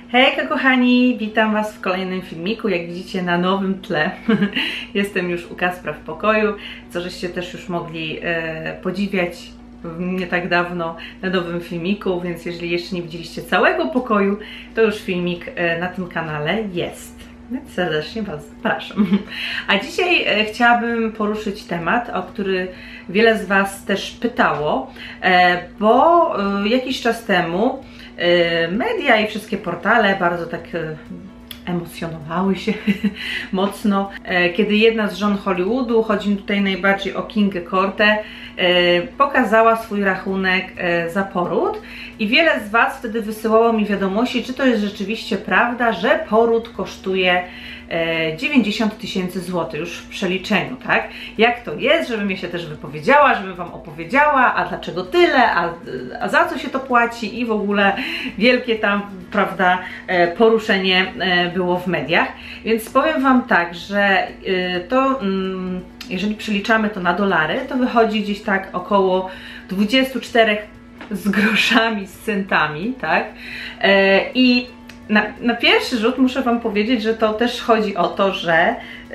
Hejka kochani, witam Was w kolejnym filmiku, jak widzicie na nowym tle. Jestem już u Kacpra w pokoju, co żeście też już mogli podziwiać nie tak dawno na nowym filmiku, więc jeżeli jeszcze nie widzieliście całego pokoju, to już filmik na tym kanale jest. Więc serdecznie Was zapraszam. A dzisiaj chciałabym poruszyć temat, o który wiele z Was też pytało, bo jakiś czas temu media i wszystkie portale bardzo tak emocjonowały się mocno, kiedy jedna z żon Hollywoodu, chodzi mi tutaj najbardziej o Kingę Cortez, pokazała swój rachunek za poród i wiele z Was wtedy wysyłało mi wiadomości, czy to jest rzeczywiście prawda, że poród kosztuje 90 000 złotych już w przeliczeniu, tak? Jak to jest, żebym ja się też wypowiedziała, żebym Wam opowiedziała, a dlaczego tyle, a za co się to płaci i w ogóle wielkie tam, prawda, poruszenie było w mediach. Więc powiem Wam tak, że to jeżeli przeliczamy to na dolary, to wychodzi gdzieś tak około 24 z groszami, z centami, tak? I na pierwszy rzut muszę Wam powiedzieć, że to też chodzi o to, że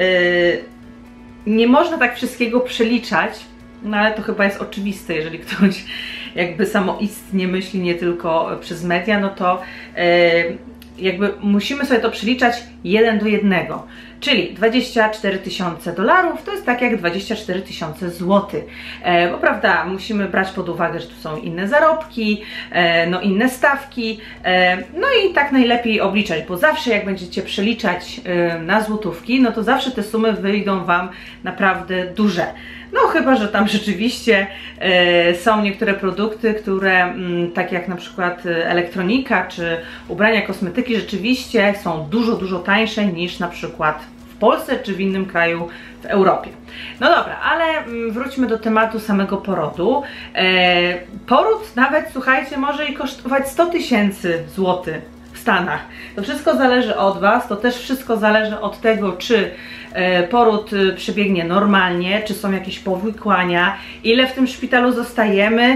nie można tak wszystkiego przeliczać, no ale to chyba jest oczywiste, jeżeli ktoś jakby samoistnie myśli, nie tylko przez media, no to jakby musimy sobie to przeliczać 1 do 1. Czyli 24 000 dolarów to jest tak jak 24 000 złotych. Bo prawda, musimy brać pod uwagę, że tu są inne zarobki, no inne stawki, no i tak najlepiej obliczać, bo zawsze jak będziecie przeliczać na złotówki, no to zawsze te sumy wyjdą Wam naprawdę duże. No chyba, że tam rzeczywiście są niektóre produkty, które tak jak na przykład elektronika czy ubrania, kosmetyki rzeczywiście są dużo tańsze niż na przykład w Polsce czy w innym kraju w Europie. No dobra, ale wróćmy do tematu samego porodu. Poród nawet, słuchajcie, może i kosztować 100 000 złotych w Stanach. To wszystko zależy od Was, to też wszystko zależy od tego, czy poród przebiegnie normalnie, czy są jakieś powikłania, ile w tym szpitalu zostajemy,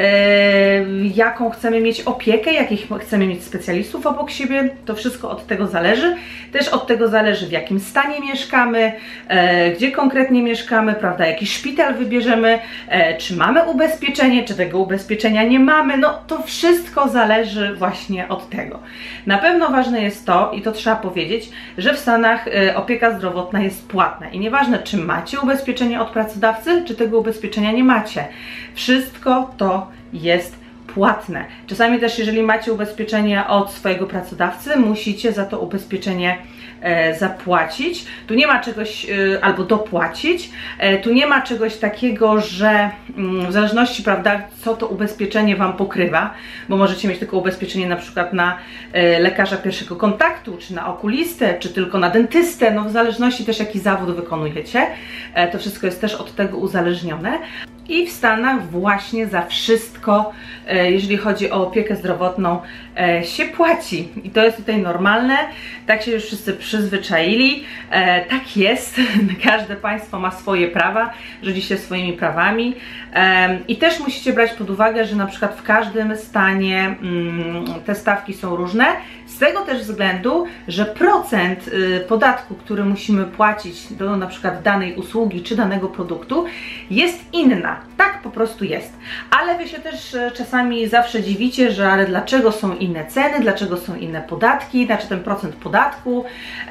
jaką chcemy mieć opiekę, jakich chcemy mieć specjalistów obok siebie, to wszystko od tego zależy. Też od tego zależy, w jakim stanie mieszkamy, gdzie konkretnie mieszkamy, prawda, jaki szpital wybierzemy, czy mamy ubezpieczenie, czy tego ubezpieczenia nie mamy, no to wszystko zależy właśnie od tego. Na pewno ważne jest to, i to trzeba powiedzieć, że w Stanach opieka zdrowotna jest płatna i nieważne, czy macie ubezpieczenie od pracodawcy, czy tego ubezpieczenia nie macie. Wszystko to jest płatne. Czasami też, jeżeli macie ubezpieczenie od swojego pracodawcy, musicie za to ubezpieczenie zapłacić. Tu nie ma czegoś, albo dopłacić. Tu nie ma czegoś takiego, że w zależności, prawda, co to ubezpieczenie Wam pokrywa, bo możecie mieć tylko ubezpieczenie na przykład na lekarza pierwszego kontaktu, czy na okulistę, czy tylko na dentystę, no w zależności też jaki zawód wykonujecie. To wszystko jest też od tego uzależnione. I w Stanach właśnie za wszystko, jeżeli chodzi o opiekę zdrowotną, się płaci. I to jest tutaj normalne, tak się już wszyscy przyzwyczaili, tak jest, każde państwo ma swoje prawa, rządzi się swoimi prawami i też musicie brać pod uwagę, że na przykład w każdym stanie te stawki są różne, z tego też względu, że procent podatku, który musimy płacić do na przykład danej usługi czy danego produktu jest inna. Tak po prostu jest. Ale Wy się też czasami zawsze dziwicie, że ale dlaczego są inne ceny, dlaczego są inne podatki, znaczy ten procent podatku.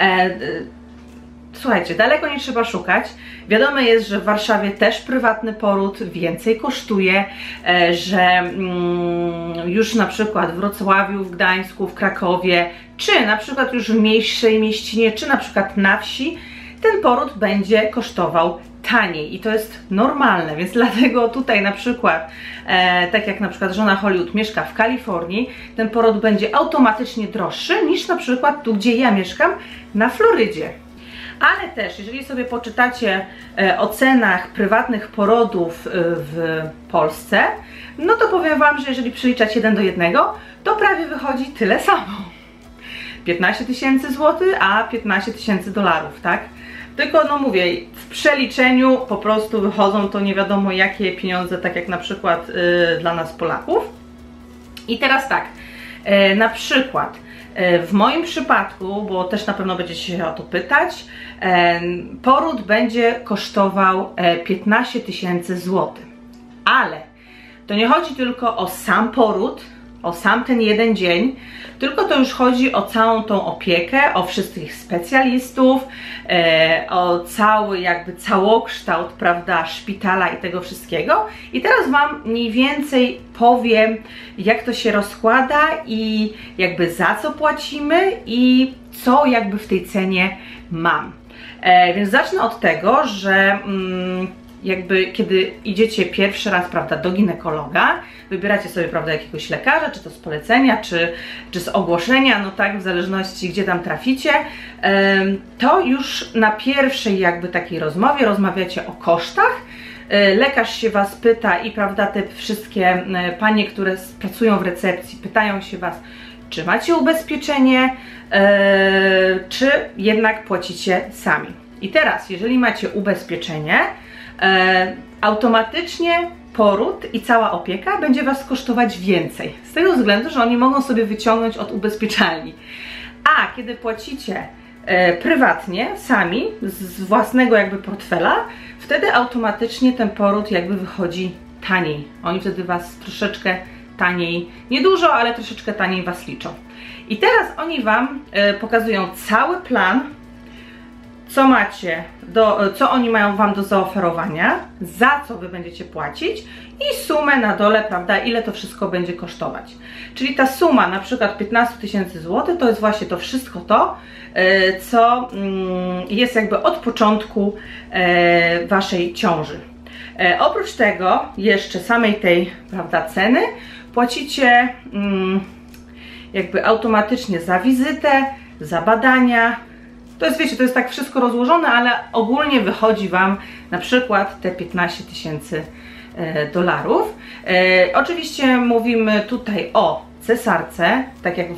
Słuchajcie, daleko nie trzeba szukać. Wiadome jest, że w Warszawie też prywatny poród więcej kosztuje, że już na przykład w Wrocławiu, w Gdańsku, w Krakowie, czy na przykład już w mniejszej mieścinie, czy na przykład na wsi, ten poród będzie kosztował taniej i to jest normalne, więc dlatego tutaj na przykład, tak jak na przykład żona Hollywood mieszka w Kalifornii, ten poród będzie automatycznie droższy niż na przykład tu, gdzie ja mieszkam, na Florydzie. Ale też, jeżeli sobie poczytacie o cenach prywatnych porodów w Polsce, no to powiem Wam, że jeżeli przeliczać 1 do 1, to prawie wychodzi tyle samo. 15 000 złotych, a 15 000 dolarów, tak? Tylko, no mówię, w przeliczeniu po prostu wychodzą to nie wiadomo jakie pieniądze, tak jak na przykład dla nas Polaków. I teraz tak, na przykład W moim przypadku, bo też na pewno będziecie się o to pytać, poród będzie kosztował 15 000 złotych. Ale to nie chodzi tylko o sam poród, o sam ten jeden dzień, tylko to już chodzi o całą tą opiekę, o wszystkich specjalistów, o cały jakby całokształt, prawda, szpitala i tego wszystkiego. I teraz Wam mniej więcej powiem, jak to się rozkłada i jakby za co płacimy i co jakby w tej cenie mam. Więc zacznę od tego, że jakby kiedy idziecie pierwszy raz, prawda, do ginekologa, wybieracie sobie, prawda, jakiegoś lekarza, czy to z polecenia, czy z ogłoszenia, no tak, w zależności gdzie tam traficie, to już na pierwszej jakby takiej rozmowie rozmawiacie o kosztach. Lekarz się Was pyta i, prawda, te wszystkie panie, które pracują w recepcji, pytają się Was, czy macie ubezpieczenie, czy jednak płacicie sami. I teraz, jeżeli macie ubezpieczenie, automatycznie poród i cała opieka będzie Was kosztować więcej. Z tego względu, że oni mogą sobie wyciągnąć od ubezpieczalni. A kiedy płacicie prywatnie, sami, z własnego jakby portfela, wtedy automatycznie ten poród jakby wychodzi taniej. Oni wtedy Was troszeczkę taniej, nie dużo, ale troszeczkę taniej Was liczą. I teraz oni Wam pokazują cały plan, co macie, co oni mają Wam do zaoferowania, za co Wy będziecie płacić i sumę na dole, prawda, ile to wszystko będzie kosztować. Czyli ta suma, na przykład 15 000 złotych, to jest właśnie to wszystko to, co jest jakby od początku Waszej ciąży. Oprócz tego, jeszcze samej tej, prawda, ceny, płacicie jakby automatycznie za wizytę, za badania. To jest, wiecie, to jest tak wszystko rozłożone, ale ogólnie wychodzi Wam na przykład te 15 000 dolarów. Oczywiście mówimy tutaj o cesarce, tak jak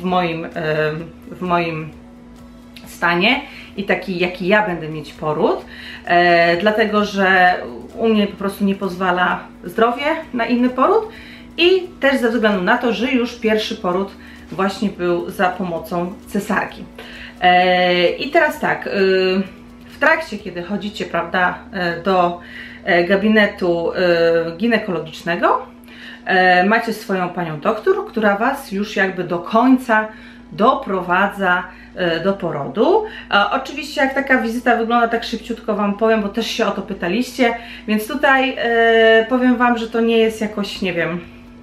w moim stanie i taki jaki ja będę mieć poród, dlatego że u mnie po prostu nie pozwala zdrowie na inny poród i też ze względu na to, że już pierwszy poród właśnie był za pomocą cesarki. I teraz tak, w trakcie, kiedy chodzicie, prawda, do gabinetu ginekologicznego, macie swoją panią doktor, która Was już jakby do końca doprowadza do porodu. Oczywiście jak taka wizyta wygląda, tak szybciutko Wam powiem, bo też się o to pytaliście, więc tutaj powiem Wam, że to nie jest jakoś, nie wiem,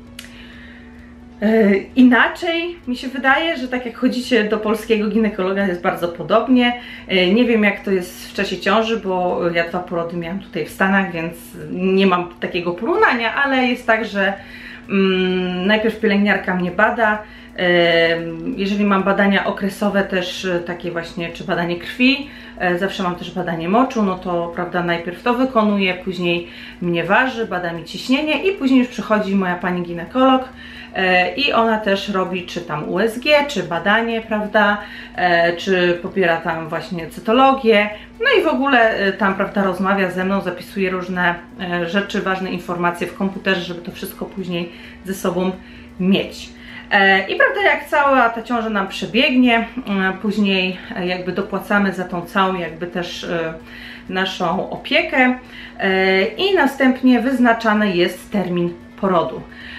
inaczej mi się wydaje, że tak jak chodzicie do polskiego ginekologa, jest bardzo podobnie. Nie wiem jak to jest w czasie ciąży, bo ja 2 porody miałam tutaj w Stanach, więc nie mam takiego porównania, ale jest tak, że najpierw pielęgniarka mnie bada. Jeżeli mam badania okresowe też takie właśnie, czy badanie krwi, zawsze mam też badanie moczu, no to, prawda, najpierw to wykonuję, później mnie waży, bada mi ciśnienie i później już przychodzi moja pani ginekolog i ona też robi czy tam USG, czy badanie, prawda, czy pobiera tam właśnie cytologię, no i w ogóle tam, prawda, rozmawia ze mną, zapisuje różne rzeczy, ważne informacje w komputerze, żeby to wszystko później ze sobą mieć. I prawda, jak cała ta ciąża nam przebiegnie, później jakby dopłacamy za tą całą jakby też naszą opiekę i następnie wyznaczany jest termin porodu.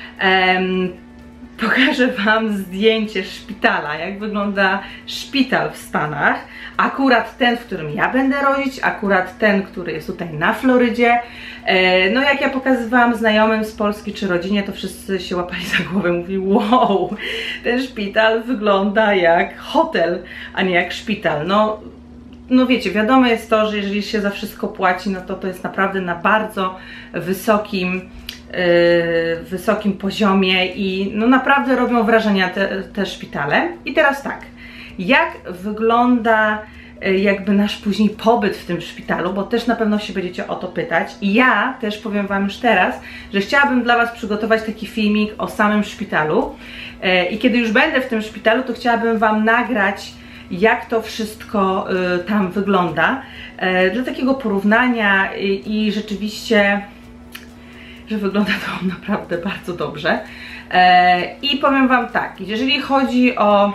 Pokażę Wam zdjęcie szpitala, jak wygląda szpital w Stanach. Akurat ten, w którym ja będę rodzić, akurat ten, który jest tutaj na Florydzie. No jak ja pokazywałam znajomym z Polski czy rodzinie, to wszyscy się łapali za głowę, mówili: wow, ten szpital wygląda jak hotel, a nie jak szpital. No wiecie, wiadomo jest to, że jeżeli się za wszystko płaci, no to jest naprawdę na bardzo wysokim poziomie i no naprawdę robią wrażenia te szpitale. I teraz tak, jak wygląda jakby nasz później pobyt w tym szpitalu, bo też na pewno się będziecie o to pytać. I ja też powiem Wam już teraz, że chciałabym dla Was przygotować taki filmik o samym szpitalu i kiedy już będę w tym szpitalu, to chciałabym Wam nagrać, jak to wszystko tam wygląda, dla takiego porównania i rzeczywiście, że wygląda to naprawdę bardzo dobrze. I powiem Wam tak, jeżeli chodzi o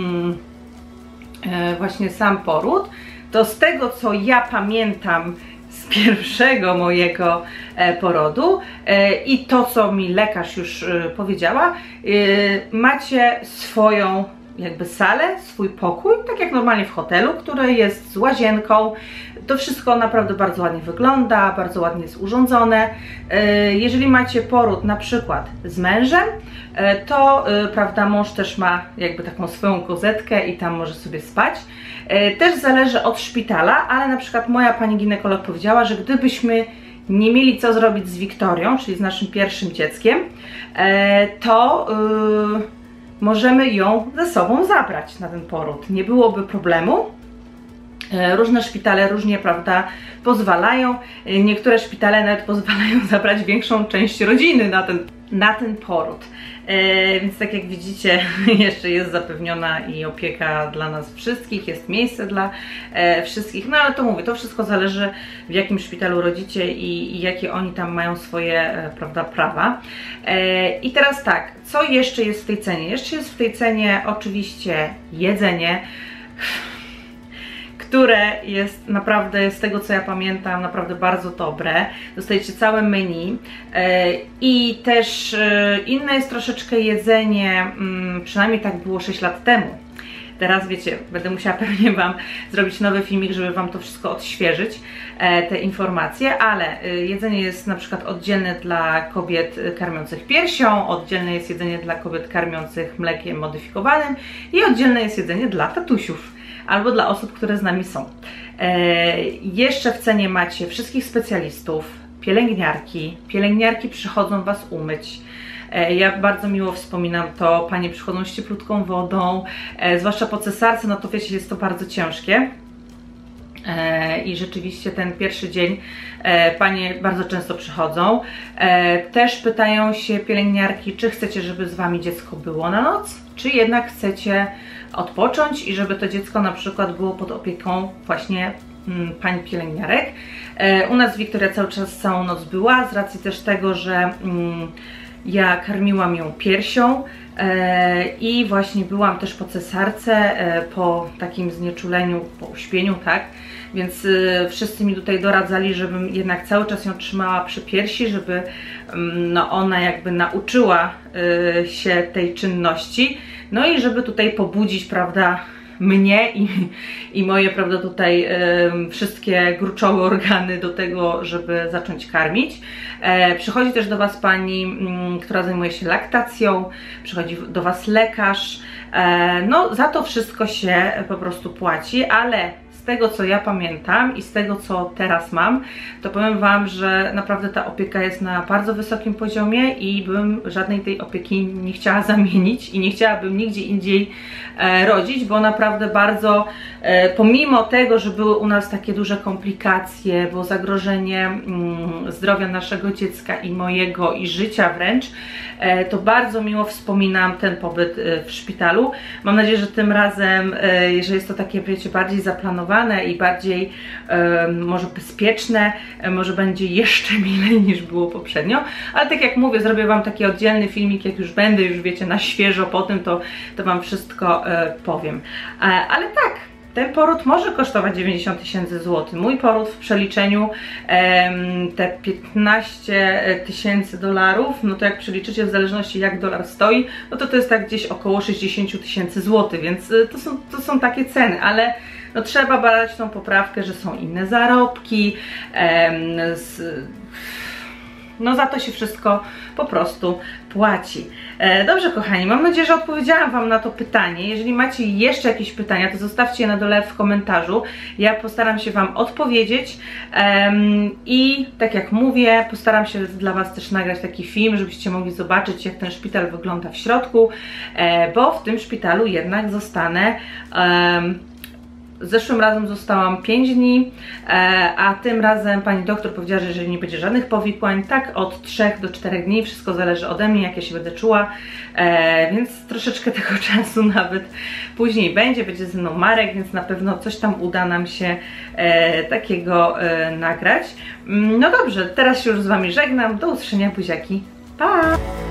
właśnie sam poród, to z tego co ja pamiętam z pierwszego mojego porodu i to co mi lekarz już powiedziała, macie swoją jakby salę, swój pokój, tak jak normalnie w hotelu, który jest z łazienką. To wszystko naprawdę bardzo ładnie wygląda, bardzo ładnie jest urządzone. Jeżeli macie poród na przykład z mężem, to prawda, mąż też ma jakby taką swoją kozetkę i tam może sobie spać. Też zależy od szpitala, ale na przykład moja pani ginekolog powiedziała, że gdybyśmy nie mieli co zrobić z Wiktorią, czyli z naszym pierwszym dzieckiem, to możemy ją ze sobą zabrać na ten poród. Nie byłoby problemu. Różne szpitale różnie, prawda, pozwalają. Niektóre szpitale nawet pozwalają zabrać większą część rodziny na ten poród. Więc tak jak widzicie, jeszcze jest zapewniona i opieka dla nas wszystkich, jest miejsce dla wszystkich, no ale to mówię, to wszystko zależy w jakim szpitalu rodzicie i jakie oni tam mają swoje, prawda, prawa. I teraz tak, co jeszcze jest w tej cenie? Jeszcze jest w tej cenie oczywiście jedzenie, które jest naprawdę, z tego co ja pamiętam, naprawdę bardzo dobre. Dostajecie całe menu i też inne jest troszeczkę jedzenie, przynajmniej tak było 6 lat temu. Teraz wiecie, będę musiała pewnie Wam zrobić nowy filmik, żeby Wam to wszystko odświeżyć, te informacje, ale jedzenie jest na przykład oddzielne dla kobiet karmiących piersią, oddzielne jest jedzenie dla kobiet karmiących mlekiem modyfikowanym i oddzielne jest jedzenie dla tatusiów albo dla osób, które z nami są. Jeszcze w cenie macie wszystkich specjalistów, pielęgniarki przychodzą Was umyć. Ja bardzo miło wspominam to, panie przychodzą z cieplutką wodą, zwłaszcza po cesarce, no to wiecie, jest to bardzo ciężkie. I rzeczywiście ten pierwszy dzień panie bardzo często przychodzą. Też pytają się pielęgniarki, czy chcecie, żeby z Wami dziecko było na noc, czy jednak chcecie odpocząć i żeby to dziecko na przykład było pod opieką właśnie pań pielęgniarek. U nas Wiktoria cały czas całą noc była, z racji też tego, że ja karmiłam ją piersią i właśnie byłam też po cesarce, po takim znieczuleniu, po uśpieniu, tak? Więc wszyscy mi tutaj doradzali, żebym jednak cały czas ją trzymała przy piersi, żeby no, ona jakby nauczyła się tej czynności, no i żeby tutaj pobudzić, prawda, mnie i moje, prawda, tutaj wszystkie gruczołe organy do tego, żeby zacząć karmić. Przychodzi też do Was pani, która zajmuje się laktacją, przychodzi do Was lekarz. No za to wszystko się po prostu płaci, ale z tego co ja pamiętam i z tego co teraz mam, to powiem Wam, że naprawdę ta opieka jest na bardzo wysokim poziomie i bym żadnej tej opieki nie chciała zamienić i nie chciałabym nigdzie indziej rodzić, bo naprawdę bardzo, pomimo tego, że były u nas takie duże komplikacje, było zagrożenie zdrowia naszego dziecka i mojego i życia wręcz, to bardzo miło wspominam ten pobyt w szpitalu. Mam nadzieję, że tym razem, że jest to takie, wiecie, bardziej zaplanowane i bardziej może bezpieczne, może będzie jeszcze milej niż było poprzednio, ale tak jak mówię, zrobię Wam taki oddzielny filmik, jak już będę, już wiecie, na świeżo po tym, to Wam wszystko powiem. Ale tak, ten poród może kosztować 90 000 złotych. Mój poród w przeliczeniu te 15 000 dolarów, no to jak przeliczycie w zależności jak dolar stoi, no to jest tak gdzieś około 60 000 złotych, więc to są takie ceny, ale no trzeba badać tą poprawkę, że są inne zarobki, no za to się wszystko po prostu płaci. Dobrze kochani, mam nadzieję, że odpowiedziałam Wam na to pytanie. Jeżeli macie jeszcze jakieś pytania, to zostawcie je na dole w komentarzu. Ja postaram się Wam odpowiedzieć i tak jak mówię, postaram się dla Was też nagrać taki film, żebyście mogli zobaczyć, jak ten szpital wygląda w środku, bo w tym szpitalu jednak zostanę. Zeszłym razem zostałam 5 dni, a tym razem pani doktor powiedziała, że jeżeli nie będzie żadnych powikłań, tak od 3 do 4 dni, wszystko zależy ode mnie, jak ja się będę czuła, więc troszeczkę tego czasu nawet później będzie ze mną Marek, więc na pewno coś tam uda nam się takiego nagrać. No dobrze, teraz się już z Wami żegnam, do usłyszenia, buziaki, pa!